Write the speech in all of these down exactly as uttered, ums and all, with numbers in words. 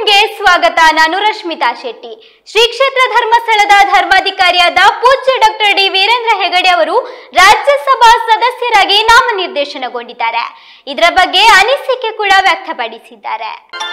ನ್ಯೂಸ್ಗೆ ಸ್ವಾಗತ. ನಾನು ರಶ್ಮಿತಾ ಶೆಟ್ಟಿ. ಶ್ರೀ ಕ್ಷೇತ್ರ ಧರ್ಮಸ್ಥಳದ ಧರ್ಮಾಧಿಕಾರಿಯಾದ ಪೂಜ್ಯ ಡಾಕ್ಟರ್ ಡಿ ವೀರೇಂದ್ರ ಹೆಗಡೆ ಅವರು ರಾಜ್ಯಸಭಾ ಸದಸ್ಯರಾಗಿ ನಾಮನಿರ್ದೇಶನಗೊಂಡಿದ್ದಾರೆ. ಇದರ ಬಗ್ಗೆ ಅನಿಸಿಕೆ ಕೂಡ ವ್ಯಕ್ತಪಡಿಸಿದ್ದಾರೆ.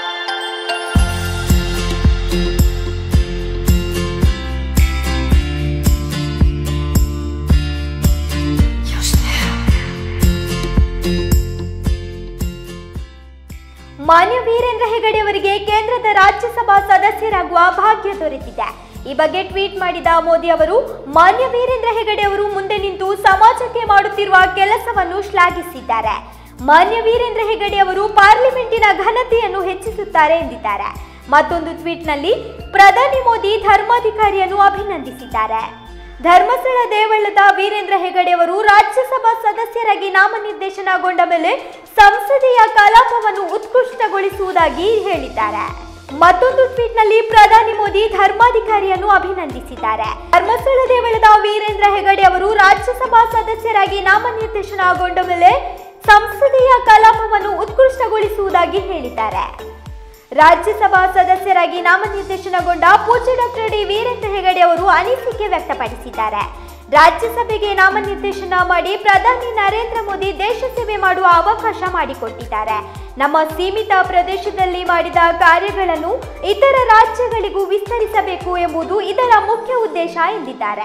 ಮಾನ್ಯ ವೀರೇಂದ್ರ ಹೆಗಡೆ ಅವರಿಗೆ ಕೇಂದ್ರದ ರಾಜ್ಯಸಭಾ ಸದಸ್ಯರಾಗುವ ಭಾಗ್ಯ ದೊರೆತಿದೆ. ಈ ಬಗ್ಗೆ ಟ್ವೀಟ್ ಮಾಡಿದ ಮೋದಿ ಅವರು, ಮಾನ್ಯ ವೀರೇಂದ್ರ ಹೆಗಡೆ ಅವರು ಮುಂದೆ ನಿಂತು ಸಮಾಜಕ್ಕೆ ಮಾಡುತ್ತಿರುವ ಕೆಲಸವನ್ನು ಶ್ಲಾಘಿಸಿದ್ದಾರೆ. ಮಾನ್ಯ ವೀರೇಂದ್ರ ಹೆಗಡೆ ಅವರು ಪಾರ್ಲಿಮೆಂಟಿನ ಘನತೆಯನ್ನು ಹೆಚ್ಚಿಸುತ್ತಾರೆ ಎಂದಿದ್ದಾರೆ. ಮತ್ತೊಂದು ಟ್ವೀಟ್ನಲ್ಲಿ ಪ್ರಧಾನಿ ಮೋದಿ ಧರ್ಮಾಧಿಕಾರಿಯನ್ನು ಅಭಿನಂದಿಸಿದ್ದಾರೆ. ಧರ್ಮಸ್ಥಳ ದೇವಳದ ವೀರೇಂದ್ರ ಹೆಗಡೆ ಅವರು ರಾಜ್ಯಸಭಾ ಸದಸ್ಯರಾಗಿ ನಾಮನಿರ್ದೇಶನಗೊಂಡ ಮೇಲೆ ಸಂಸದೀಯ ಕಲಾಪವನ್ನು ಉತ್ಕೃಷ್ಟಗೊಳಿಸುವುದಾಗಿ ಹೇಳಿದ್ದಾರೆ. ಮತ್ತೊಂದು ಟ್ವೀಟ್ನಲ್ಲಿ ಪ್ರಧಾನಿ ಮೋದಿ ಧರ್ಮಾಧಿಕಾರಿಯನ್ನು ಅಭಿನಂದಿಸಿದ್ದಾರೆ. ಧರ್ಮಸ್ಥಳ ದೇವಳದ ವೀರೇಂದ್ರ ಹೆಗಡೆ ಅವರು ರಾಜ್ಯಸಭಾ ಸದಸ್ಯರಾಗಿ ನಾಮನಿರ್ದೇಶನಗೊಂಡ ಮೇಲೆ ಸಂಸದೀಯ ಕಲಾಪವನ್ನು ಉತ್ಕೃಷ್ಟಗೊಳಿಸುವುದಾಗಿ ಹೇಳಿದ್ದಾರೆ. ರಾಜ್ಯಸಭಾ ಸದಸ್ಯರಾಗಿ ನಾಮನಿರ್ದೇಶನಗೊಂಡ ಪೂಜ್ಯ ಡಾಕ್ಟರ್ ಡಿ ವೀರೇಂದ್ರ ಹೆಗಡೆ ಅವರು ಅನಿಸಿಕೆ ವ್ಯಕ್ತಪಡಿಸಿದ್ದಾರೆ. ರಾಜ್ಯಸಭೆಗೆ ನಾಮನಿರ್ದೇಶನ ಮಾಡಿ ಪ್ರಧಾನಿ ನರೇಂದ್ರ ಮೋದಿ ದೇಶ ಸೇವೆ ಮಾಡುವ ಅವಕಾಶ ಮಾಡಿಕೊಟ್ಟಿದ್ದಾರೆ. ನಮ್ಮ ಸೀಮಿತ ಪ್ರದೇಶದಲ್ಲಿ ಮಾಡಿದ ಕಾರ್ಯಗಳನ್ನು ಇತರ ರಾಜ್ಯಗಳಿಗೂ ವಿಸ್ತರಿಸಬೇಕು ಎಂಬುದು ಇದರ ಮುಖ್ಯ ಉದ್ದೇಶ ಎಂದಿದ್ದಾರೆ.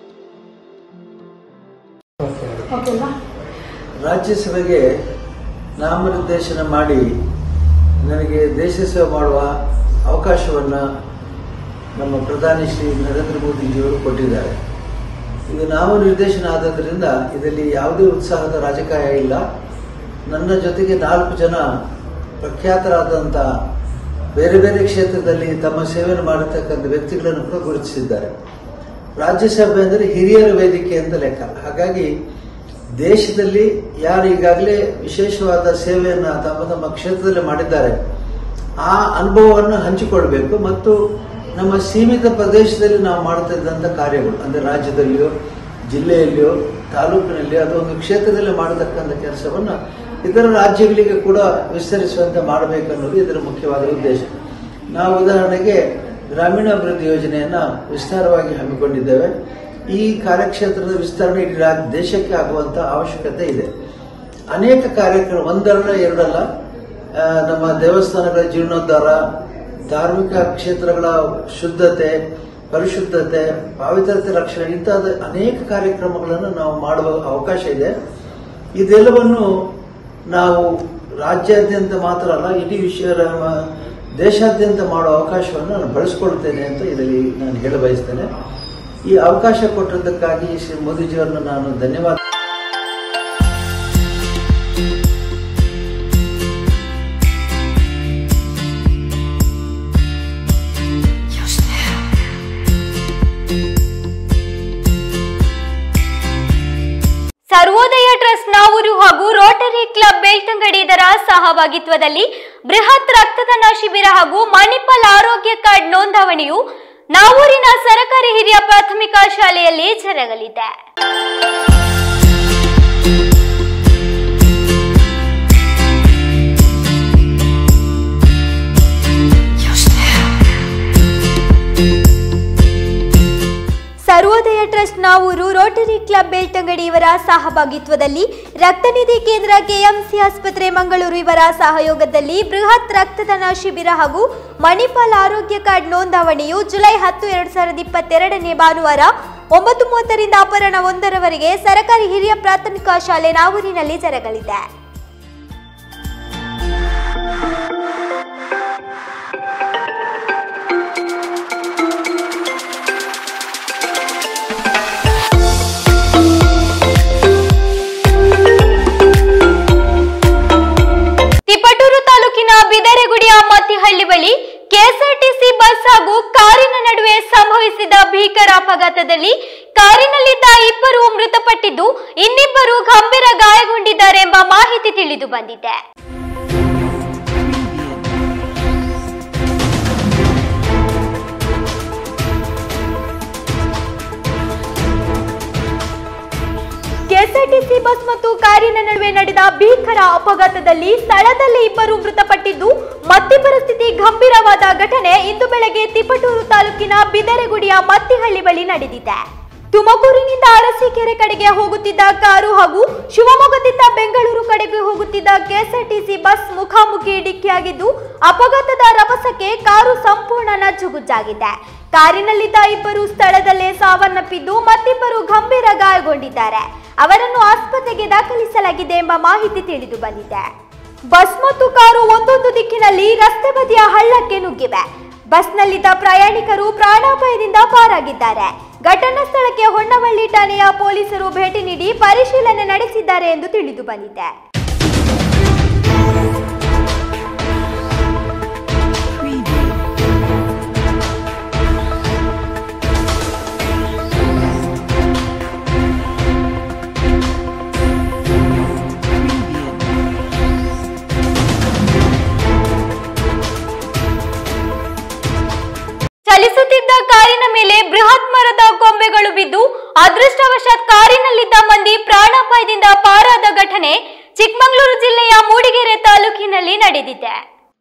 ರಾಜ್ಯಸಭೆಗೆ ನಾಮನಿರ್ದೇಶನ ಮಾಡಿ ನನಗೆ ದೇಶ ಸೇವೆ ಮಾಡುವ ಅವಕಾಶವನ್ನು ನಮ್ಮ ಪ್ರಧಾನಿ ಶ್ರೀ ನರೇಂದ್ರ ಮೋದಿಜಿಯವರು ಕೊಟ್ಟಿದ್ದಾರೆ. ಇದು ನಾಮನಿರ್ದೇಶನ ಆದದ್ದರಿಂದ ಇದರಲ್ಲಿ ಯಾವುದೇ ಉತ್ಸಾಹದ ರಾಜಕಾಯ ಇಲ್ಲ. ನನ್ನ ಜೊತೆಗೆ ನಾಲ್ಕು ಜನ ಪ್ರಖ್ಯಾತರಾದಂಥ ಬೇರೆ ಬೇರೆ ಕ್ಷೇತ್ರದಲ್ಲಿ ತಮ್ಮ ಸೇವೆಯನ್ನು ಮಾಡತಕ್ಕಂಥ ವ್ಯಕ್ತಿಗಳನ್ನು ಕೂಡ ಗುರುತಿಸಿದ್ದಾರೆ. ರಾಜ್ಯಸಭೆ ಅಂದರೆ ಹಿರಿಯರ ವೇದಿಕೆ ಅಂತ ಲೆಕ್ಕ. ಹಾಗಾಗಿ ದೇಶದಲ್ಲಿ ಯಾರು ಈಗಾಗಲೇ ವಿಶೇಷವಾದ ಸೇವೆಯನ್ನು ತಮ್ಮ ತಮ್ಮ ಕ್ಷೇತ್ರದಲ್ಲಿ ಮಾಡಿದ್ದಾರೆ ಆ ಅನುಭವವನ್ನು ಹಂಚಿಕೊಳ್ಬೇಕು ಮತ್ತು ನಮ್ಮ ಸೀಮಿತ ಪ್ರದೇಶದಲ್ಲಿ ನಾವು ಮಾಡ್ತಾ ಇದ್ದಂಥ ಕಾರ್ಯಗಳು ಅಂದರೆ ರಾಜ್ಯದಲ್ಲಿಯೋ ಜಿಲ್ಲೆಯಲ್ಲಿಯೋ ತಾಲೂಕಿನಲ್ಲಿಯೋ ಅದೊಂದು ಕ್ಷೇತ್ರದಲ್ಲಿ ಮಾಡತಕ್ಕಂಥ ಕೆಲಸವನ್ನು ಇತರ ರಾಜ್ಯಗಳಿಗೆ ಕೂಡ ವಿಸ್ತರಿಸುವಂತೆ ಮಾಡಬೇಕನ್ನೋದು ಇದರ ಮುಖ್ಯವಾದ ಉದ್ದೇಶ. ನಾವು ಉದಾಹರಣೆಗೆ ಗ್ರಾಮೀಣಾಭಿವೃದ್ಧಿ ಯೋಜನೆಯನ್ನು ವಿಸ್ತಾರವಾಗಿ ಹಮ್ಮಿಕೊಂಡಿದ್ದೇವೆ. ಈ ಕಾರ್ಯಕ್ಷೇತ್ರದ ವಿಸ್ತರಣೆ ಇಡೀ ದೇಶಕ್ಕೆ ಆಗುವಂಥ ಅವಶ್ಯಕತೆ ಇದೆ. ಅನೇಕ ಕಾರ್ಯಕ್ರಮ ಒಂದರಲ್ಲ ಎರಡಲ್ಲ, ನಮ್ಮ ದೇವಸ್ಥಾನಗಳ ಜೀರ್ಣೋದ್ಧಾರ, ಧಾರ್ಮಿಕ ಕ್ಷೇತ್ರಗಳ ಶುದ್ಧತೆ, ಪರಿಶುದ್ಧತೆ, ಪವಿತ್ರತೆ ರಕ್ಷಣೆ ಇಂತಹ ಅನೇಕ ಕಾರ್ಯಕ್ರಮಗಳನ್ನು ನಾವು ಮಾಡುವ ಅವಕಾಶ ಇದೆ. ಇದೆಲ್ಲವನ್ನು ನಾವು ರಾಜ್ಯಾದ್ಯಂತ ಮಾತ್ರ ಅಲ್ಲ ಇಡೀ ವಿಷಯ ದೇಶಾದ್ಯಂತ ಮಾಡುವ ಅವಕಾಶವನ್ನು ನಾನು ಬಳಸಿಕೊಳ್ತೇನೆ ಅಂತ ಇದರಲ್ಲಿ ನಾನು ಹೇಳ ಬಯಸ್ತೇನೆ. ಈ ಅವಕಾಶ ಕೊಟ್ಟಿದ್ದಕ್ಕಾಗಿ ಶ್ರೀ ಮೋದಿಜಿಯವರನ್ನು ನಾನು ಧನ್ಯವಾದ. ಸರ್ವೋದಯ ಟ್ರಸ್ಟ್ ನಾವೂರು ಹಾಗೂ ರೋಟರಿ ಕ್ಲಬ್ ಬೆಳ್ತಂಗಡಿ ಇದರ ಸಹಭಾಗಿತ್ವದಲ್ಲಿ ಬೃಹತ್ ರಕ್ತದಾನ ಶಿಬಿರ ಹಾಗೂ ಮಣಿಪಾಲ್ ಆರೋಗ್ಯ ಕಾರ್ಡ್ ನೋಂದಾವಣೆಯು ನಾವೂರಿನ ಸರಕಾರಿ ಹಿರಿಯ ಪ್ರಾಥಮಿಕ ಶಾಲೆಯಲ್ಲಿ ಜರುಗಲಿದೆ. Sarvodaya trust Navoor rotary club Belthangady ಇವರ ಸಹಭಾಗಿತ್ವದಲ್ಲಿ ರಕ್ತನಿಧಿ ಕೇಂದ್ರ ಕೆಎಂಸಿ ಆಸ್ಪತ್ರೆ ಮಂಗಳೂರು ಇವರ ಸಹಯೋಗದಲ್ಲಿ ಬೃಹತ್ ರಕ್ತದಾನ ಶಿಬಿರ ಹಾಗೂ ಮಣಿಪಾಲ್ ಆರೋಗ್ಯ ಕಾರ್ಡ್ ನೋಂದಾವಣೆಯು ಜುಲೈ ಹತ್ತು ಎರಡ್ ಸಾವಿರದ ಇಪ್ಪತ್ತೆರಡನೇ ಭಾನುವಾರ ಒಂಬತ್ತು ಮೂವತ್ತರಿಂದ ಅಪರಾಹ್ನ ಒಂದರವರೆಗೆ ಸರಕಾರಿ ಹಿರಿಯ ಪ್ರಾಥಮಿಕ ಶಾಲೆ ನಾವೂರಿನಲ್ಲಿ ಜರುಗಲಿದೆ. ಬಿದರೆಗುಡಿಯ ಮತ್ತಿಹಳ್ಳಿ ಬಳಿ ಕೆಎಸ್ಆರ್ಟಿಸಿ ಬಸ್ ಹಾಗೂ ಕಾರಿನ ನಡುವೆ ಸಂಭವಿಸಿದ ಭೀಕರ ಅಪಘಾತದಲ್ಲಿ ಕಾರಿನಲ್ಲಿದ್ದ ಇಬ್ಬರು ಮೃತಪಟ್ಟಿದ್ದು ಇನ್ನಿಬ್ಬರು ಗಂಭೀರ ಗಾಯಗೊಂಡಿದ್ದಾರೆ ಎಂಬ ಮಾಹಿತಿ ತಿಳಿದು ಬಂದಿದೆ. ಕೆಎಸ್ಆರ್ಟಿಸಿ ಬಸ್ ಮತ್ತು ಕಾರಿನ ನಡುವೆ ನಡೆದ ಭೀಕರ ಅಪಘಾತದಲ್ಲಿ ಸ್ಥಳದಲ್ಲೇ ಇಬ್ಬರು ಮೃತಪಟ್ಟಿದ್ದು, ಮತ್ತಿಬ್ಬರ ಸ್ಥಿತಿ ಗಂಭೀರವಾದ ಘಟನೆ ಇಂದು ಬೆಳಗ್ಗೆ ತಿಪಟೂರು ತಾಲೂಕಿನ ಬಿದರೆಗುಡಿಯ ಮತ್ತಿಹಳ್ಳಿ ಬಳಿ ನಡೆದಿದೆ. ತುಮಕೂರಿನಿಂದ ಅರಸೀಕೆರೆ ಕಡೆಗೆ ಹೋಗುತ್ತಿದ್ದ ಕಾರು ಹಾಗೂ ಶಿವಮೊಗ್ಗದಿಂದ ಬೆಂಗಳೂರು ಕಡೆಗೆ ಹೋಗುತ್ತಿದ್ದ ಕೆಎಸ್ಆರ್ಟಿಸಿ ಬಸ್ ಮುಖಾಮುಖಿ ಡಿಕ್ಕಿಯಾಗಿದ್ದು, ಅಪಘಾತದ ರಭಸಕ್ಕೆ ಕಾರು ಸಂಪೂರ್ಣ ನಜ್ಜುಗುಜ್ಜಾಗಿದೆ. ಕಾರಿನಲ್ಲಿದ್ದ ಇಬ್ಬರು ಸ್ಥಳದಲ್ಲೇ ಸಾವನ್ನಪ್ಪಿದ್ದು, ಮತ್ತಿಬ್ಬರು ಗಂಭೀರ ಗಾಯಗೊಂಡಿದ್ದಾರೆ. ಅವರನ್ನು ಆಸ್ಪತ್ರೆಗೆ ದಾಖಲಿಸಲಾಗಿದೆ ಎಂಬ ಮಾಹಿತಿ ತಿಳಿದು ಬಂದಿದೆ. ಬಸ್ ಮತ್ತು ಕಾರು ಒಂದೊಂದು ದಿಕ್ಕಿನಲ್ಲಿ ರಸ್ತೆ ಬದಿಯ ಹಳ್ಳಕ್ಕೆ ನುಗ್ಗಿವೆ. ಬಸ್ನಲ್ಲಿದ್ದ ಪ್ರಯಾಣಿಕರು ಪ್ರಾಣಾಪಾಯದಿಂದ ಪಾರಾಗಿದ್ದಾರೆ. ಘಟನಾ ಸ್ಥಳಕ್ಕೆ ಹೊನ್ನವಳ್ಳಿ ಠಾಣೆಯ ಪೊಲೀಸರು ಭೇಟಿ ನೀಡಿ ಪರಿಶೀಲನೆ ನಡೆಸಿದ್ದಾರೆ ಎಂದು ತಿಳಿದು ಬಂದಿದೆ. ಚಲಿಸುತ್ತಿದ್ದ ಕಾರಿನ ಮೇಲೆ ಬೃಹತ್ ಮರದ ಕೊಂಬೆಗಳು ಬಿದ್ದು ಅದೃಷ್ಟವಶಾತ್ ಕಾರಿನಲ್ಲಿದ್ದ ಮಂದಿ ಪ್ರಾಣಾಪಾಯದಿಂದ ಪಾರಾದ ಘಟನೆ ಚಿಕ್ಕಮಗಳೂರು ಜಿಲ್ಲೆಯ ಮೂಡಿಗೆರೆ ತಾಲೂಕಿನಲ್ಲಿ ನಡೆದಿದೆ.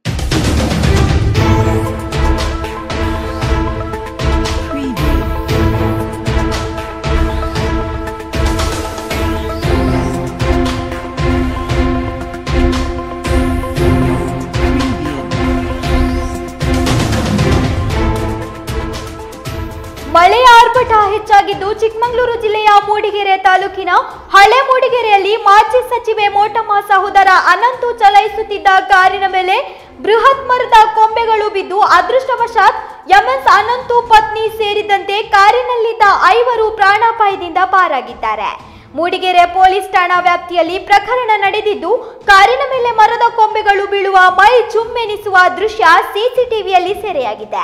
ಮಳೆಯ ಆರ್ಭಟ ಹೆಚ್ಚಾಗಿದ್ದು, ಚಿಕ್ಕಮಗಳೂರು ಜಿಲ್ಲೆಯ ಮೂಡಿಗೆರೆ ತಾಲೂಕಿನ ಹಳೆ ಮೂಡಿಗೆರೆಯಲ್ಲಿ ಮಾಜಿ ಸಚಿವೆ ಮೋಟಮ್ಮ ಸಹೋದರ ಅನಂತು ಚಲಾಯಿಸುತ್ತಿದ್ದ ಕಾರಿನ ಮೇಲೆ ಬೃಹತ್ ಮರದ ಕೊಂಬೆಗಳು ಬಿದ್ದು ಅದೃಷ್ಟವಶಾತ್ ಎಂಎಸ್ ಅನಂತು ಪತ್ನಿ ಸೇರಿದಂತೆ ಕಾರಿನಲ್ಲಿದ್ದ ಐವರು ಪ್ರಾಣಾಪಾಯದಿಂದ ಪಾರಾಗಿದ್ದಾರೆ. ಮೂಡಿಗೆರೆ ಪೊಲೀಸ್ ಠಾಣಾ ವ್ಯಾಪ್ತಿಯಲ್ಲಿ ಪ್ರಕರಣ ನಡೆದಿದ್ದು, ಕಾರಿನ ಮೇಲೆ ಮರದ ಕೊಂಬೆಗಳು ಬೀಳುವ ಮೈ ಜುಮ್ಮೆನಿಸುವ ದೃಶ್ಯ ಸಿಸಿಟಿವಿಯಲ್ಲಿ ಸೆರೆಯಾಗಿದೆ.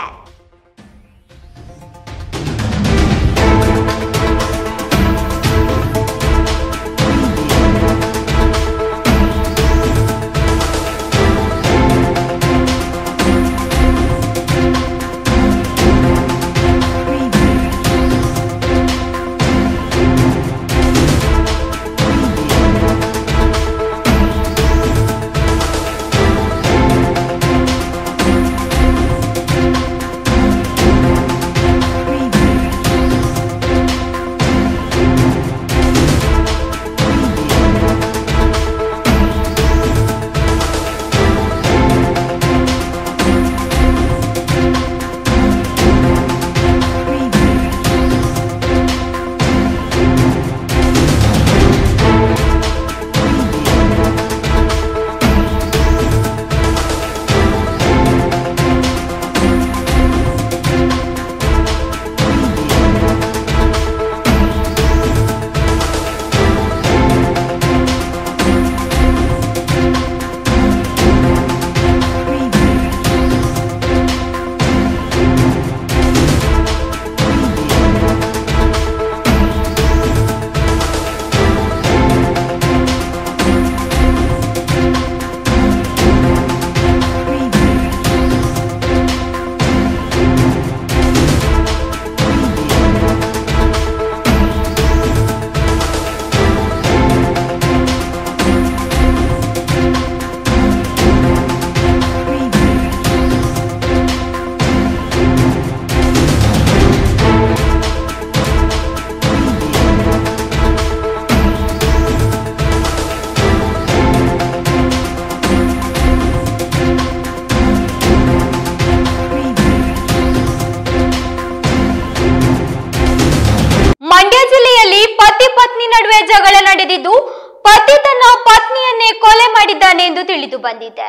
ಜಗಳ ನಡೆದಿದ್ದು, ಪತಿ ತನ್ನ ಪತ್ನಿಯನ್ನೇ ಕೊಲೆ ಮಾಡಿದ್ದಾನೆ ಎಂದು ತಿಳಿದು ಬಂದಿದೆ.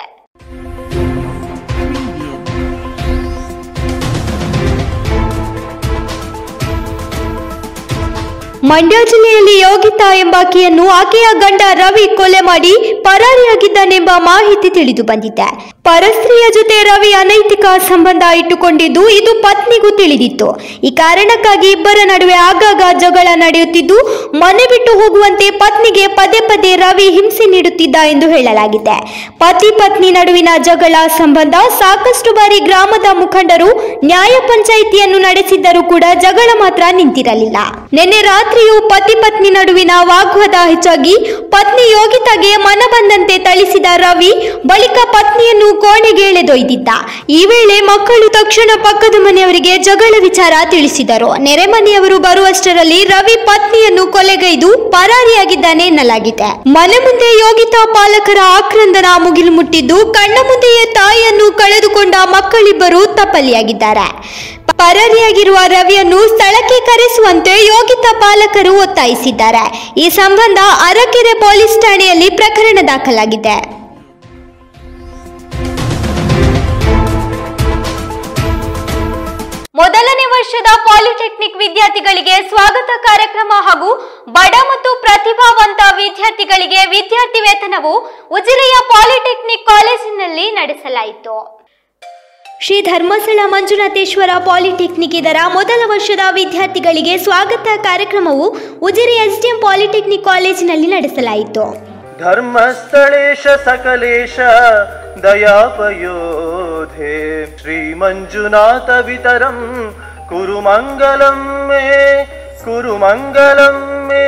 ಮಂಡ್ಯ ಜಿಲ್ಲೆಯಲ್ಲಿ ಯೋಗಿತಾ ಎಂಬಾಕೆಯನ್ನು ಆಕೆಯ ಗಂಡ ರವಿ ಕೊಲೆ ಮಾಡಿ ಪರಾರಿಯಾಗಿದ್ದಾನೆಂಬ ಮಾಹಿತಿ ತಿಳಿದು ಬಂದಿದೆ. ಪರಸ್ತ್ರೀಯ ಜೊತೆ ರವಿ ಅನೈತಿಕ ಸಂಬಂಧ ಇಟ್ಟುಕೊಂಡಿದ್ದು ಇದು ಪತ್ನಿಗೂ ತಿಳಿದಿತ್ತು. ಈ ಕಾರಣಕ್ಕಾಗಿ ಇಬ್ಬರ ನಡುವೆ ಆಗಾಗ ಜಗಳ ನಡೆಯುತ್ತಿದ್ದು, ಮನೆ ಬಿಟ್ಟು ಹೋಗುವಂತೆ ಪತ್ನಿಗೆ ಪದೇ ಪದೇ ರವಿ ಹಿಂಸೆ ನೀಡುತ್ತಿದ್ದ ಎಂದು ಹೇಳಲಾಗಿದೆ. ಪತಿ ಪತ್ನಿ ನಡುವಿನ ಜಗಳ ಸಂಬಂಧ ಸಾಕಷ್ಟು ಬಾರಿ ಗ್ರಾಮದ ಮುಖಂಡರು ನ್ಯಾಯ ಪಂಚಾಯಿತಿಯನ್ನು ನಡೆಸಿದ್ದರೂ ಕೂಡ ಜಗಳ ಮಾತ್ರ ನಿಂತಿರಲಿಲ್ಲ. ನಿನ್ನೆ ರಾತ್ರಿ ರಾತ್ರಿಯೂ ಪತಿ ಪತ್ನಿ ನಡುವಿನ ವಾಗ್ವಾದ ಹೆಚ್ಚಾಗಿ ಪತ್ನಿ ಯೋಗಿತಾಗೆ ಮನ ಬಂದಂತೆ ಥಳಿಸಿದ ರವಿ ಬಳಿಕ ಪತ್ನಿಯನ್ನು ಕೋಣೆಗೆ ಎಳೆದೊಯ್ದಿದ್ದ. ಈ ವೇಳೆ ಮಕ್ಕಳು ತಕ್ಷಣ ಪಕ್ಕದ ಮನೆಯವರಿಗೆ ಜಗಳ ವಿಚಾರ ತಿಳಿಸಿದರು. ನೆರೆ ಮನೆಯವರು ಬರುವಷ್ಟರಲ್ಲಿ ರವಿ ಪತ್ನಿಯನ್ನು ಕೊಲೆಗೈದು ಪರಾರಿಯಾಗಿದ್ದಾನೆ ಎನ್ನಲಾಗಿದೆ. ಮನೆ ಮುಂದೆ ಯೋಗಿತಾ ಪಾಲಕರ ಆಕ್ರಂದನ ಮುಗಿಲು ಮುಟ್ಟಿದ್ದು, ಕಣ್ಣ ಮುಂದೆಯೇ ತಾಯಿಯನ್ನು ಕಳೆದುಕೊಂಡ ಮಕ್ಕಳಿಬ್ಬರು ತಪ್ಪಲಿಯಾಗಿದ್ದಾರೆ. ಪರಾರಿಯಾಗಿರುವ ರವಿಯನ್ನು ಸ್ಥಳಕ್ಕೆ ಕರೆಸುವಂತೆ ಯೋಗಿತಾ ಪಾಲಕರು ಒತ್ತಾಯಿಸಿದ್ದಾರೆ. ಈ ಸಂಬಂಧ ಅರಕೆರೆ ಪೊಲೀಸ್ ಠಾಣೆಯಲ್ಲಿ ಪ್ರಕರಣ ದಾಖಲಾಗಿದೆ. ಮೊದಲನೇ ವರ್ಷದ ಪಾಲಿಟೆಕ್ನಿಕ್ ವಿದ್ಯಾರ್ಥಿಗಳಿಗೆ ಸ್ವಾಗತ ಕಾರ್ಯಕ್ರಮ ಹಾಗೂ ಬಡ ಮತ್ತು ಪ್ರತಿಭಾವಂತ ವಿದ್ಯಾರ್ಥಿಗಳಿಗೆ ವಿದ್ಯಾರ್ಥಿ ವೇತನವು ಉಜಿರೆಯ ಪಾಲಿಟೆಕ್ನಿಕ್ ಕಾಲೇಜಿನಲ್ಲಿ ನಡೆಸಲಾಯಿತು. ಶ್ರೀ ಧರ್ಮಸ್ಥಳ ಮಂಜುನಾಥೇಶ್ವರ ಪಾಲಿಟೆಕ್ನಿಕ್ ಇದರ ಮೊದಲ ವರ್ಷದ ವಿದ್ಯಾರ್ಥಿಗಳಿಗೆ ಸ್ವಾಗತ ಕಾರ್ಯಕ್ರಮವು ಉಜಿರೆ ಎಸ್ಡಿಎಂ ಪಾಲಿಟೆಕ್ನಿಕ್ ಕಾಲೇಜಿನಲ್ಲಿ ನಡೆಸಲಾಯಿತು. ಧರ್ಮಸ್ಥಳೇಶ ಸಕಲೇಶ ದಯಾಪಯೋಧೆ ಶ್ರೀ ಮಂಜುನಾಥ ವಿತರಂ ಕುರು ಮಂಗಲಂ ಮೇ ಕುರು ಮಂಗಲಂ ಮೇ.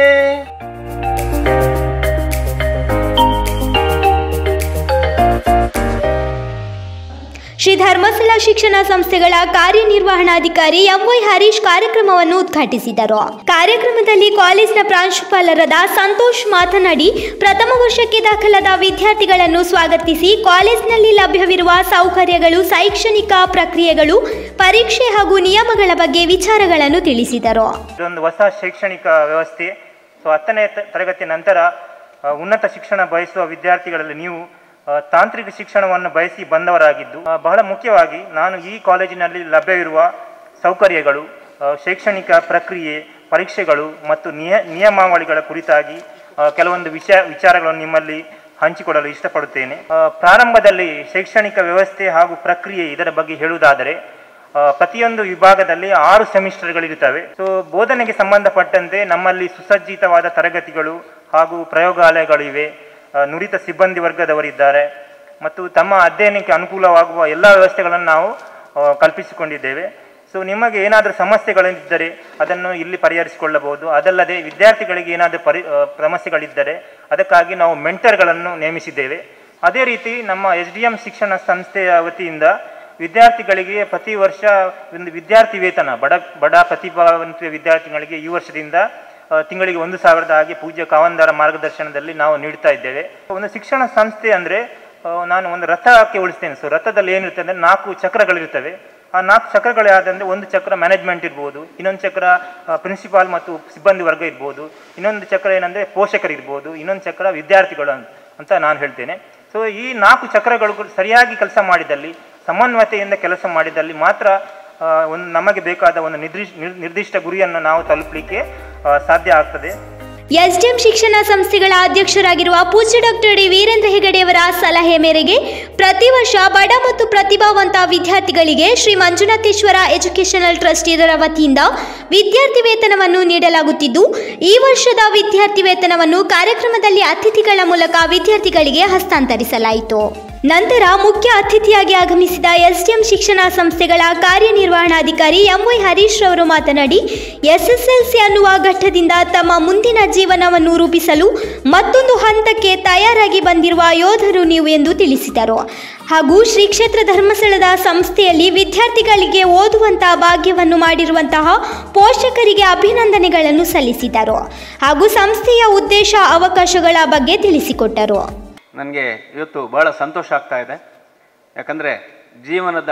ಶ್ರೀ ಧರ್ಮಸ್ಥಳ ಶಿಕ್ಷಣ ಸಂಸ್ಥೆಗಳ ಕಾರ್ಯನಿರ್ವಹಣಾಧಿಕಾರಿ ಎಂವೈ ಹರೀಶ್ ಕಾರ್ಯಕ್ರಮವನ್ನು ಉದ್ಘಾಟಿಸಿದರು. ಕಾರ್ಯಕ್ರಮದಲ್ಲಿ ಕಾಲೇಜಿನ ಪ್ರಾಂಶುಪಾಲರಾದ ಸಂತೋಷ್ ಮಾತನಾಡಿ, ಪ್ರಥಮ ವರ್ಷಕ್ಕೆ ದಾಖಲಾದ ವಿದ್ಯಾರ್ಥಿಗಳನ್ನು ಸ್ವಾಗತಿಸಿ ಕಾಲೇಜಿನಲ್ಲಿ ಲಭ್ಯವಿರುವ ಸೌಕರ್ಯಗಳು, ಶೈಕ್ಷಣಿಕ ಪ್ರಕ್ರಿಯೆಗಳು, ಪರೀಕ್ಷೆ ಹಾಗೂ ನಿಯಮಗಳ ಬಗ್ಗೆ ವಿಚಾರಗಳನ್ನು ತಿಳಿಸಿದರು. ಇದೊಂದು ಹೊಸ ಶೈಕ್ಷಣಿಕ ವ್ಯವಸ್ಥೆ. ಸೊ ಹತ್ತನೇ ತರಗತಿ ನಂತರ ಉನ್ನತ ಶಿಕ್ಷಣ ಬಯಸುವ ವಿದ್ಯಾರ್ಥಿಗಳಲ್ಲಿ ನೀವು ತಾಂತ್ರಿಕ ಶಿಕ್ಷಣವನ್ನು ಬಯಸಿ ಬಂದವರಾಗಿದ್ದು, ಬಹಳ ಮುಖ್ಯವಾಗಿ ನಾನು ಈ ಕಾಲೇಜಿನಲ್ಲಿ ಲಭ್ಯವಿರುವ ಸೌಕರ್ಯಗಳು, ಶೈಕ್ಷಣಿಕ ಪ್ರಕ್ರಿಯೆ, ಪರೀಕ್ಷೆಗಳು ಮತ್ತು ನಿಯ ನಿಯಮಾವಳಿಗಳ ಕುರಿತಾಗಿ ಕೆಲವೊಂದು ವಿಷಯ ವಿಚಾರಗಳನ್ನು ನಿಮ್ಮಲ್ಲಿ ಹಂಚಿಕೊಡಲು ಇಷ್ಟಪಡುತ್ತೇನೆ. ಪ್ರಾರಂಭದಲ್ಲಿ ಶೈಕ್ಷಣಿಕ ವ್ಯವಸ್ಥೆ ಹಾಗೂ ಪ್ರಕ್ರಿಯೆ ಇದರ ಬಗ್ಗೆ ಹೇಳುವುದಾದರೆ, ಪ್ರತಿಯೊಂದು ವಿಭಾಗದಲ್ಲಿ ಆರು ಸೆಮಿಸ್ಟರ್ಗಳಿರುತ್ತವೆ. ಸೊ ಬೋಧನೆಗೆ ಸಂಬಂಧಪಟ್ಟಂತೆ ನಮ್ಮಲ್ಲಿ ಸುಸಜ್ಜಿತವಾದ ತರಗತಿಗಳು ಹಾಗೂ ಪ್ರಯೋಗಾಲಯಗಳಿವೆ. ನುರಿತ ಸಿಬ್ಬಂದಿ ವರ್ಗದವರಿದ್ದಾರೆ ಮತ್ತು ತಮ್ಮ ಅಧ್ಯಯನಕ್ಕೆ ಅನುಕೂಲವಾಗುವ ಎಲ್ಲ ವ್ಯವಸ್ಥೆಗಳನ್ನು ನಾವು ಕಲ್ಪಿಸಿಕೊಂಡಿದ್ದೇವೆ. ಸೊ ನಿಮಗೆ ಏನಾದರೂ ಸಮಸ್ಯೆಗಳಿದ್ದರೆ ಅದನ್ನು ಇಲ್ಲಿ ಪರಿಹರಿಸಿಕೊಳ್ಳಬಹುದು. ಅದಲ್ಲದೆ ವಿದ್ಯಾರ್ಥಿಗಳಿಗೆ ಏನಾದರೂ ಪರಿ ಸಮಸ್ಯೆಗಳಿದ್ದರೆ ಅದಕ್ಕಾಗಿ ನಾವು ಮೆಂಟರ್ಗಳನ್ನು ನೇಮಿಸಿದ್ದೇವೆ. ಅದೇ ರೀತಿ ನಮ್ಮ ಎಸ್ ಡಿ ಎಂ ಶಿಕ್ಷಣ ಸಂಸ್ಥೆಯ ವತಿಯಿಂದ ವಿದ್ಯಾರ್ಥಿಗಳಿಗೆ ಪ್ರತಿ ವರ್ಷ ಒಂದು ವಿದ್ಯಾರ್ಥಿ ವೇತನ ಬಡ ಬಡ ಪ್ರತಿಭಾವಂತ ವಿದ್ಯಾರ್ಥಿಗಳಿಗೆ ಈ ವರ್ಷದಿಂದ ತಿಂಗಳಿಗೆ ಒಂದು ಸಾವಿರದ ಹಾಗೆ ಪೂಜ್ಯ ಕಾವಂದರ ಮಾರ್ಗದರ್ಶನದಲ್ಲಿ ನಾವು ನೀಡ್ತಾ ಇದ್ದೇವೆ. ಒಂದು ಶಿಕ್ಷಣ ಸಂಸ್ಥೆ ಅಂದರೆ ನಾನು ಒಂದು ರಥಕ್ಕೆ ಉಳಿಸ್ತೇನೆ. ಸೊ ರಥದಲ್ಲಿ ಏನಿರುತ್ತೆ ಅಂದರೆ ನಾಲ್ಕು ಚಕ್ರಗಳಿರ್ತವೆ. ಆ ನಾಲ್ಕು ಚಕ್ರಗಳೇ ಆದಂದರೆ ಒಂದು ಚಕ್ರ ಮ್ಯಾನೇಜ್ಮೆಂಟ್ ಇರ್ಬೋದು, ಇನ್ನೊಂದು ಚಕ್ರ ಪ್ರಿನ್ಸಿಪಾಲ್ ಮತ್ತು ಸಿಬ್ಬಂದಿ ವರ್ಗ ಇರ್ಬೋದು, ಇನ್ನೊಂದು ಚಕ್ರ ಏನಂದರೆ ಪೋಷಕರು ಇರ್ಬೋದು, ಇನ್ನೊಂದು ಚಕ್ರ ವಿದ್ಯಾರ್ಥಿಗಳು ಅಂತ ನಾನು ಹೇಳ್ತೇನೆ. ಸೊ ಈ ನಾಲ್ಕು ಚಕ್ರಗಳು ಸರಿಯಾಗಿ ಕೆಲಸ ಮಾಡಿದಲ್ಲಿ, ಸಮನ್ವಯತೆಯಿಂದ ಕೆಲಸ ಮಾಡಿದಲ್ಲಿ ಮಾತ್ರ ಒಂದು ನಮಗೆ ಬೇಕಾದ ಒಂದು ನಿರ್ದಿಷ್ಟ ನಿರ್ದಿಷ್ಟ ಗುರಿಯನ್ನು ನಾವು ತಲುಪಲಿಕ್ಕೆ ಸಾಧ್ಯ ಆಗ್ತದೆ. ಎಸ್ಡಿಎಂ ಶಿಕ್ಷಣ ಸಂಸ್ಥೆಗಳ ಅಧ್ಯಕ್ಷರಾಗಿರುವ ಪೂಜ್ಯ ಡಾಕ್ಟರ್ ಡಿ ವೀರೇಂದ್ರ ಹೆಗಡೆಯವರ ಸಲಹೆ ಮೇರೆಗೆ ಪ್ರತಿ ವರ್ಷ ಬಡ ಮತ್ತು ಪ್ರತಿಭಾವಂತ ವಿದ್ಯಾರ್ಥಿಗಳಿಗೆ ಶ್ರೀ ಮಂಜುನಾಥೇಶ್ವರ ಎಜುಕೇಷನಲ್ ಟ್ರಸ್ಟ್ ಇದರ ವತಿಯಿಂದ ವಿದ್ಯಾರ್ಥಿ ವೇತನವನ್ನು ನೀಡಲಾಗುತ್ತಿದ್ದು, ಈ ವರ್ಷದ ವಿದ್ಯಾರ್ಥಿ ವೇತನವನ್ನು ಕಾರ್ಯಕ್ರಮದಲ್ಲಿ ಅತಿಥಿಗಳ ಮೂಲಕ ವಿದ್ಯಾರ್ಥಿಗಳಿಗೆ ಹಸ್ತಾಂತರಿಸಲಾಯಿತು. ನಂತರ ಮುಖ್ಯ ಅತಿಥಿಯಾಗಿ ಆಗಮಿಸಿದ ಎಸ್ಡಿಎಂ ಶಿಕ್ಷಣ ಸಂಸ್ಥೆಗಳ ಕಾರ್ಯನಿರ್ವಹಣಾಧಿಕಾರಿ ಎಂವೈ ಹರೀಶ್ ರವರು ಮಾತನಾಡಿ, ಎಸ್ಎಸ್ಎಲ್ಸಿ ಅನ್ನುವ ಘಟ್ಟದಿಂದ ತಮ್ಮ ಮುಂದಿನ ಜೀವನವನ್ನು ರೂಪಿಸಲು ಮತ್ತೊಂದು ಹಂತಕ್ಕೆ ತಯಾರಾಗಿ ಬಂದಿರುವ ಯೋಧರು ನೀವು ಎಂದು ತಿಳಿಸಿದರು. ಹಾಗೂ ಶ್ರೀ ಕ್ಷೇತ್ರ ಧರ್ಮಸ್ಥಳದ ಸಂಸ್ಥೆಯಲ್ಲಿ ವಿದ್ಯಾರ್ಥಿಗಳಿಗೆ ಓದುವಂತಹ ಭಾಗ್ಯವನ್ನು ಮಾಡಿರುವಂತಹ ಪೋಷಕರಿಗೆ ಅಭಿನಂದನೆಗಳನ್ನು ಸಲ್ಲಿಸಿದರು. ಹಾಗೂ ಸಂಸ್ಥೆಯ ಉದ್ದೇಶ, ಅವಕಾಶಗಳ ಬಗ್ಗೆ ತಿಳಿಸಿಕೊಟ್ಟರು. ನನಗೆ ಇವತ್ತು ಬಹಳ ಸಂತೋಷ ಆಗ್ತಾ ಇದೆ. ಯಾಕಂದರೆ ಜೀವನದ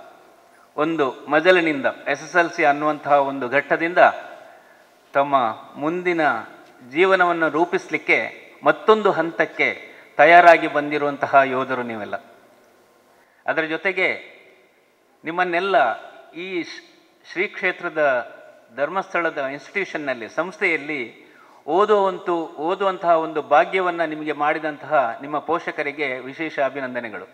ಒಂದು ಮಜಲಿನಿಂದ ಎಸ್ ಎಸ್ ಎಲ್ ಸಿ ಅನ್ನುವಂತಹ ಒಂದು ಘಟ್ಟದಿಂದ ತಮ್ಮ ಮುಂದಿನ ಜೀವನವನ್ನು ರೂಪಿಸಲಿಕ್ಕೆ ಮತ್ತೊಂದು ಹಂತಕ್ಕೆ ತಯಾರಾಗಿ ಬಂದಿರುವಂತಹ ಯೋಧರು ನೀವೆಲ್ಲ. ಅದರ ಜೊತೆಗೆ ನಿಮ್ಮನ್ನೆಲ್ಲ ಈ ಶ್ರೀ ಕ್ಷೇತ್ರದ ಧರ್ಮಸ್ಥಳದ ಇನ್ಸ್ಟಿಟ್ಯೂಷನ್ನಲ್ಲಿ, ಸಂಸ್ಥೆಯಲ್ಲಿ ಓದುವಂತೂ ಓದುವಂತಹ ಒಂದು ಭಾಗ್ಯವನ್ನು ನಿಮಗೆ ಮಾಡಿದಂತಹ ನಿಮ್ಮ ಪೋಷಕರಿಗೆ ವಿಶೇಷ ಅಭಿನಂದನೆಗಳು.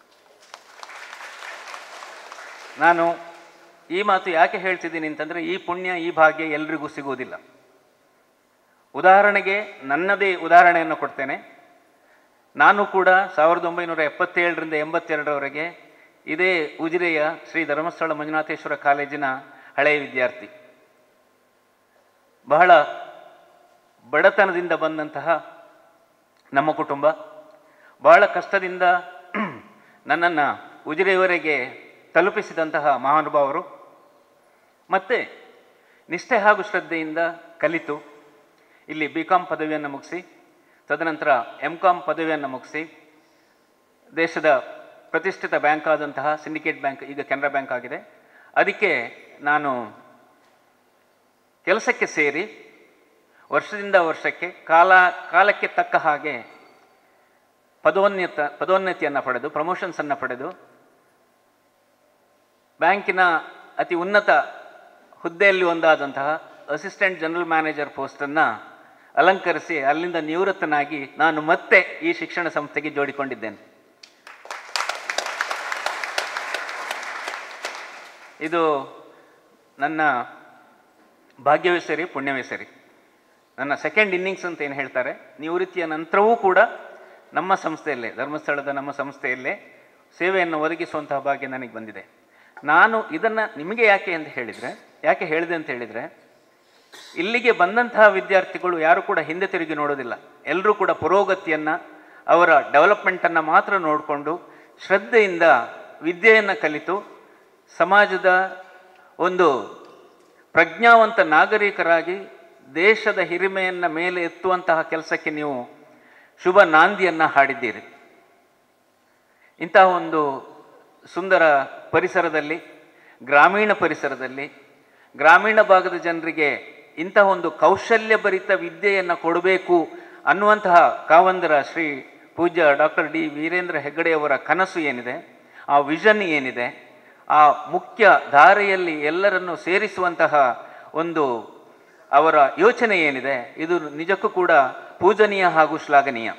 ನಾನು ಈ ಮಾತು ಯಾಕೆ ಹೇಳ್ತಿದ್ದೀನಿ ಅಂತಂದರೆ, ಈ ಪುಣ್ಯ, ಈ ಭಾಗ್ಯ ಎಲ್ರಿಗೂ ಸಿಗುವುದಿಲ್ಲ. ಉದಾಹರಣೆಗೆ ನನ್ನದೇ ಉದಾಹರಣೆಯನ್ನು ಕೊಡ್ತೇನೆ. ನಾನು ಕೂಡ ಸಾವಿರದ ಒಂಬೈನೂರ ಎಪ್ಪತ್ತೇಳರಿಂದ ಎಂಬತ್ತೆರಡರವರೆಗೆ ಇದೇ ಉಜಿರೆಯ ಶ್ರೀ ಧರ್ಮಸ್ಥಳ ಮಂಜುನಾಥೇಶ್ವರ ಕಾಲೇಜಿನ ಹಳೆಯ ವಿದ್ಯಾರ್ಥಿ. ಬಹಳ ಬಡತನದಿಂದ ಬಂದಂತಹ ನಮ್ಮ ಕುಟುಂಬ, ಬಹಳ ಕಷ್ಟದಿಂದ ನನ್ನನ್ನು ಉಜಿರೆಯವರೆಗೆ ತಲುಪಿಸಿದಂತಹ ಮಹಾನುಭಾವರು, ಮತ್ತು ನಿಷ್ಠೆ ಹಾಗೂ ಶ್ರದ್ಧೆಯಿಂದ ಕಲಿತು ಇಲ್ಲಿ ಬಿ ಕಾಮ್ ಪದವಿಯನ್ನು ಮುಗಿಸಿ ತದನಂತರ ಎಂ ಕಾಮ್ ಪದವಿಯನ್ನು ಮುಗಿಸಿ ದೇಶದ ಪ್ರತಿಷ್ಠಿತ ಬ್ಯಾಂಕ್ ಆದಂತಹ ಸಿಂಡಿಕೇಟ್ ಬ್ಯಾಂಕ್, ಈಗ ಕೆನರಾ ಬ್ಯಾಂಕ್ ಆಗಿದೆ, ಅದಕ್ಕೆ ನಾನು ಕೆಲಸಕ್ಕೆ ಸೇರಿ ವರ್ಷದಿಂದ ವರ್ಷಕ್ಕೆ ಕಾಲ ಕಾಲಕ್ಕೆ ತಕ್ಕ ಹಾಗೆ ಪದೋನ್ನತ ಪದೋನ್ನತಿಯನ್ನು ಪಡೆದು ಪ್ರಮೋಷನ್ಸನ್ನು ಪಡೆದು ಬ್ಯಾಂಕಿನ ಅತಿ ಉನ್ನತ ಹುದ್ದೆಯಲ್ಲಿ ಒಂದಾದಂತಹ ಅಸಿಸ್ಟೆಂಟ್ ಜನರಲ್ ಮ್ಯಾನೇಜರ್ ಪೋಸ್ಟನ್ನು ಅಲಂಕರಿಸಿ ಅಲ್ಲಿಂದ ನಿವೃತ್ತನಾಗಿ ನಾನು ಮತ್ತೆ ಈ ಶಿಕ್ಷಣ ಸಂಸ್ಥೆಗೆ ಜೋಡಿಕೊಂಡಿದ್ದೇನೆ. ಇದು ನನ್ನ ಭಾಗ್ಯವೇ ಸರಿ, ಪುಣ್ಯವೇ ಸರಿ. ನನ್ನ ಸೆಕೆಂಡ್ ಇನ್ನಿಂಗ್ಸ್ ಅಂತ ಏನು ಹೇಳ್ತಾರೆ, ನಿವೃತ್ತಿಯ ನಂತರವೂ ಕೂಡ ನಮ್ಮ ಸಂಸ್ಥೆಯಲ್ಲೇ, ಧರ್ಮಸ್ಥಳದ ನಮ್ಮ ಸಂಸ್ಥೆಯಲ್ಲೇ ಸೇವೆಯನ್ನು ಒದಗಿಸುವಂತಹ ಭಾಗ್ಯ ನನಗೆ ಬಂದಿದೆ. ನಾನು ಇದನ್ನು ನಿಮಗೆ ಯಾಕೆ ಅಂತ ಹೇಳಿದರೆ, ಯಾಕೆ ಹೇಳಿದೆ ಅಂತ ಹೇಳಿದರೆ, ಇಲ್ಲಿಗೆ ಬಂದಂತಹ ವಿದ್ಯಾರ್ಥಿಗಳು ಯಾರು ಕೂಡ ಹಿಂದೆ ತಿರುಗಿ ನೋಡೋದಿಲ್ಲ. ಎಲ್ಲರೂ ಕೂಡ ಪುರೋಗತಿಯನ್ನು, ಅವರ ಡೆವಲಪ್ಮೆಂಟನ್ನು ಮಾತ್ರ ನೋಡಿಕೊಂಡು ಶ್ರದ್ಧೆಯಿಂದ ವಿದ್ಯೆಯನ್ನು ಕಲಿತು ಸಮಾಜದ ಒಂದು ಪ್ರಜ್ಞಾವಂತ ನಾಗರಿಕರಾಗಿ ದೇಶದ ಹಿರಿಮೆಯನ್ನು ಮೇಲೆ ಎತ್ತುವಂತಹ ಕೆಲಸಕ್ಕೆ ನೀವು ಶುಭ ನಾಂದಿಯನ್ನು ಹಾಡಿದ್ದೀರಿ. ಇಂತಹ ಒಂದು ಸುಂದರ ಪರಿಸರದಲ್ಲಿ, ಗ್ರಾಮೀಣ ಪರಿಸರದಲ್ಲಿ, ಗ್ರಾಮೀಣ ಭಾಗದ ಜನರಿಗೆ ಇಂತಹ ಒಂದು ಕೌಶಲ್ಯಭರಿತ ವಿದ್ಯೆಯನ್ನು ಕೊಡಬೇಕು ಅನ್ನುವಂತಹ ಕಾವಂದರ ಶ್ರೀ ಪೂಜ್ಯ ಡಾಕ್ಟರ್ ಡಿ ವೀರೇಂದ್ರ ಹೆಗ್ಗಡೆಯವರ ಕನಸು ಏನಿದೆ, ಆ ವಿಷನ್ ಏನಿದೆ, ಆ ಮುಖ್ಯ ಧಾರೆಯಲ್ಲಿ ಎಲ್ಲರನ್ನು ಸೇರಿಸುವಂತಹ ಒಂದು ಅವರ ಯೋಚನೆ ಏನಿದೆ, ಇದು ನಿಜಕ್ಕೂ ಕೂಡ ಪೂಜನೀಯ ಹಾಗೂ ಶ್ಲಾಘನೀಯ.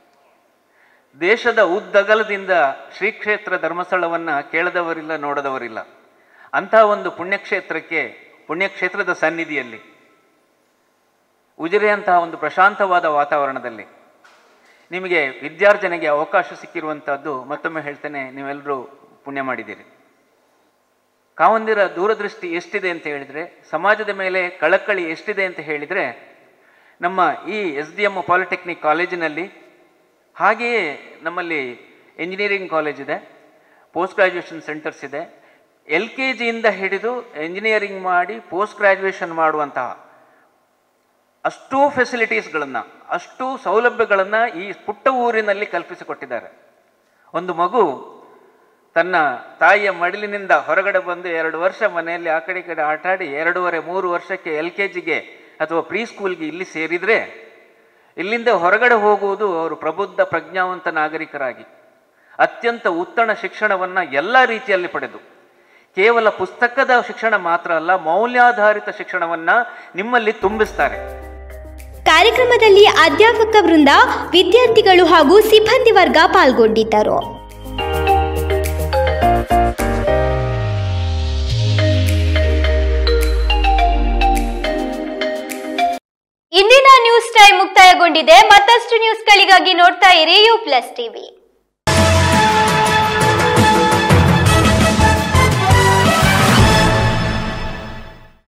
ದೇಶದ ಉದ್ದಗಲದಿಂದ ಶ್ರೀ ಕ್ಷೇತ್ರ ಧರ್ಮಸ್ಥಳವನ್ನು ಕೇಳದವರಿಲ್ಲ, ನೋಡದವರಿಲ್ಲ. ಅಂತಹ ಒಂದು ಪುಣ್ಯಕ್ಷೇತ್ರಕ್ಕೆ, ಪುಣ್ಯಕ್ಷೇತ್ರದ ಸನ್ನಿಧಿಯಲ್ಲಿ, ಉಜಿರೆಯಂತಹ ಒಂದು ಪ್ರಶಾಂತವಾದ ವಾತಾವರಣದಲ್ಲಿ ನಿಮಗೆ ವಿದ್ಯಾರ್ಜನೆಗೆ ಅವಕಾಶ ಸಿಕ್ಕಿರುವಂಥದ್ದು ಮತ್ತೊಮ್ಮೆ ಹೇಳ್ತೇನೆ, ನೀವೆಲ್ಲರೂ ಪುಣ್ಯ ಮಾಡಿದ್ದೀರಿ. ಕಾವಂದಿರ ದೂರದೃಷ್ಟಿ ಎಷ್ಟಿದೆ ಅಂತ ಹೇಳಿದರೆ, ಸಮಾಜದ ಮೇಲೆ ಕಳಕಳಿ ಎಷ್ಟಿದೆ ಅಂತ ಹೇಳಿದರೆ, ನಮ್ಮ ಈ ಎಸ್ ಡಿ ಎಮ್ ಪಾಲಿಟೆಕ್ನಿಕ್ ಕಾಲೇಜಿನಲ್ಲಿ, ಹಾಗೆಯೇ ನಮ್ಮಲ್ಲಿ ಎಂಜಿನಿಯರಿಂಗ್ ಕಾಲೇಜ್ ಇದೆ, ಪೋಸ್ಟ್ ಗ್ರ್ಯಾಜುಯೇಷನ್ ಸೆಂಟರ್ಸ್ ಇದೆ, ಎಲ್ ಕೆ ಜಿಯಿಂದ ಹಿಡಿದು ಎಂಜಿನಿಯರಿಂಗ್ ಮಾಡಿ ಪೋಸ್ಟ್ ಗ್ರ್ಯಾಜುಯೇಷನ್ ಮಾಡುವಂತಹ ಅಷ್ಟೂ ಫೆಸಿಲಿಟೀಸ್ಗಳನ್ನು, ಅಷ್ಟೂ ಸೌಲಭ್ಯಗಳನ್ನು ಈ ಪುಟ್ಟ ಊರಿನಲ್ಲಿ ಕಲ್ಪಿಸಿಕೊಟ್ಟಿದ್ದಾರೆ. ಒಂದು ಮಗು ತನ್ನ ತಾಯಿಯ ಮಡಿಲಿನಿಂದ ಹೊರಗಡೆ ಬಂದು ಎರಡು ವರ್ಷ ಮನೆಯಲ್ಲಿ ಆ ಕಡೆ ಈ ಕಡೆ ಆಟಾಡಿ ಎರಡೂವರೆ ಮೂರು ವರ್ಷಕ್ಕೆ ಎಲ್ ಕೆ ಜಿಗೆ ಅಥವಾ ಪ್ರೀ ಸ್ಕೂಲ್ಗೆ ಇಲ್ಲಿ ಸೇರಿದರೆ, ಇಲ್ಲಿಂದ ಹೊರಗಡೆ ಹೋಗುವುದು ಅವರು ಪ್ರಬುದ್ಧ ಪ್ರಜ್ಞಾವಂತ ನಾಗರಿಕರಾಗಿ ಅತ್ಯಂತ ಉತ್ತಮ ಶಿಕ್ಷಣವನ್ನು ಎಲ್ಲ ರೀತಿಯಲ್ಲಿ ಪಡೆದು, ಕೇವಲ ಪುಸ್ತಕದ ಶಿಕ್ಷಣ ಮಾತ್ರ ಅಲ್ಲ, ಮೌಲ್ಯಾಧಾರಿತ ಶಿಕ್ಷಣವನ್ನು ನಿಮ್ಮಲ್ಲಿ ತುಂಬಿಸ್ತಾರೆ. ಕಾರ್ಯಕ್ರಮದಲ್ಲಿ ಅಧ್ಯಾಪಕ ವೃಂದ, ವಿದ್ಯಾರ್ಥಿಗಳು ಹಾಗೂ ಸಿಬ್ಬಂದಿ ವರ್ಗ ಪಾಲ್ಗೊಂಡಿದ್ದರು. ಇಂದಿನ ನ್ಯೂಸ್ ಟೈಮ್ ಮುಕ್ತಾಯಗೊಂಡಿದೆ. ಮತ್ತಷ್ಟು ನ್ಯೂಸ್ಗಳಿಗಾಗಿ ನೋಡ್ತಾ ಇರಿ ಯು ಪ್ಲಸ್ ಟಿವಿ.